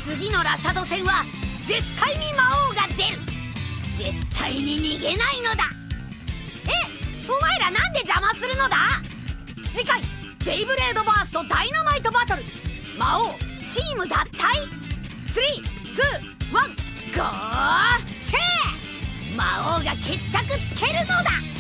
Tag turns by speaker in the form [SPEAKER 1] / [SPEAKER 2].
[SPEAKER 1] 次のラシャド戦は絶対に魔王が出る。絶対に逃げないのだ。お前らなんで邪魔するのだ。次回ベイブレードバーストダイナマイトバトル、魔王チーム脱退。3、2、1、ゴーシェー。魔王が決着つけるのだ。